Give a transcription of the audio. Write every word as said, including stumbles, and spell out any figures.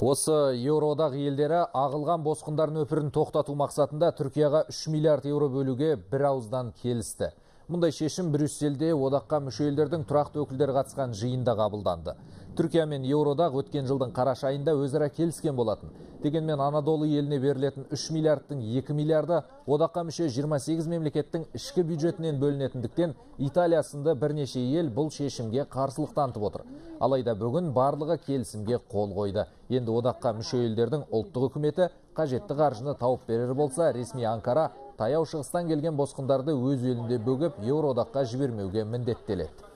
Осы Еуроодақ елдері ағылған босқындар нөпірін тоқтату мақсатында Түркияға үш миллиард еуро бөлуге бір ауыздан келісті. Мұндай шешім Брюссельде одаққа мүше елдердің тұрақты өкілдері қатысқан жиында қабылданды. Түркия мен Еуроодақ өткен жылдың қараша айында өзара келіскен болатын. Дегенмен Анадолы еліне берілетін үш миллиардтың екі миллиарды одаққа мүше жиырма сегіз мемлекеттің ішкі бюджетінен бөлінетіндіктен Италия сынды бірнеше ел бұл шешімге қарсылық танытып отыр. Алайда бүгін барлығы келісімге қол қойды. Енді одаққа мүше елдердің ұлттық үкіметі қажетті қаржыны тауып берер болса, ресми Анкара таяу шығыстан келген босқындарды өз елінде бөгіп Еуроодаққа жібермеуге міндеттеледі.